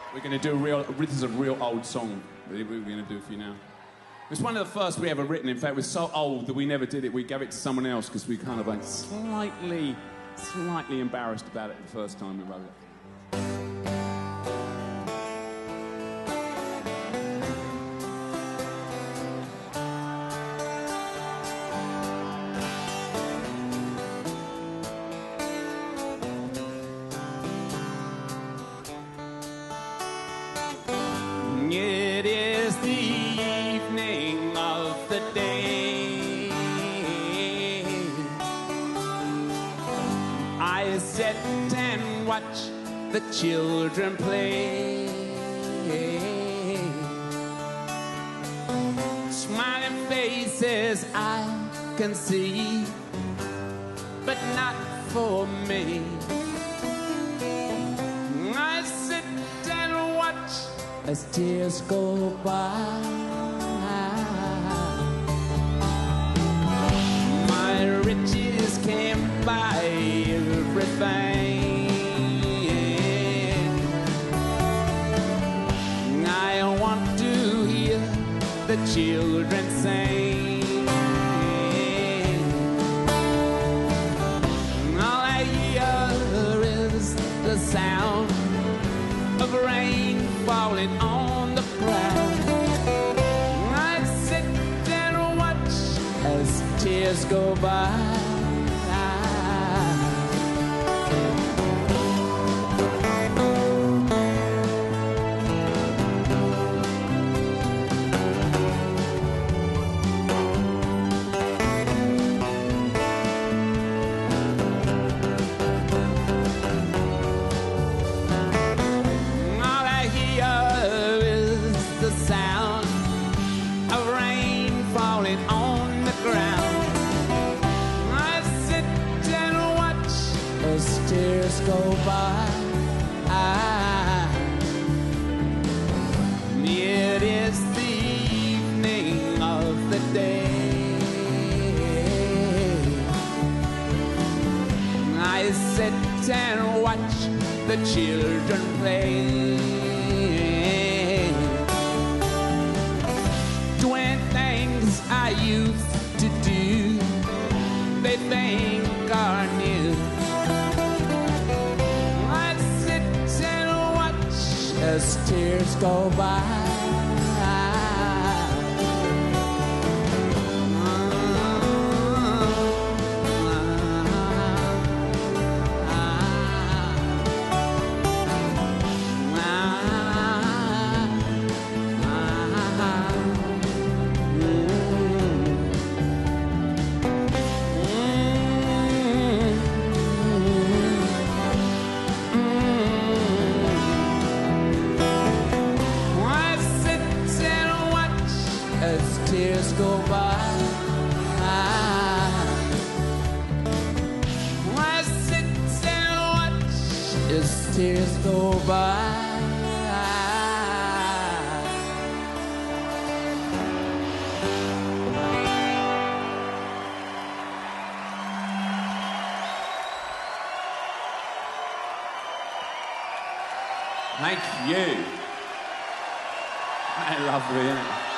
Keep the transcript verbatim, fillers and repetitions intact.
We're going to do a real, this is a real old song that we're going to do for you now. It's one of the first we ever written. In fact, it was so old that we never did it. We gave it to someone else because we kind of like slightly, slightly embarrassed about it the first time we wrote it. It is the evening of the day. I sit and watch the children play. Smiling faces I can see, but not for me. I sit and watch as tears go by. My riches can't buy everything. I want to hear the children sing. All I hear is the sound of rain falling on the ground. I sit and watch as tears go by. Sound of rain falling on the ground. I sit and watch as tears go by. It is the evening of the day. I sit and watch the children play. I used to do, they think are new. I sit and watch as tears go by. Tears go by. I sit and watch as tears go by. Thank you. Lovely, isn't it?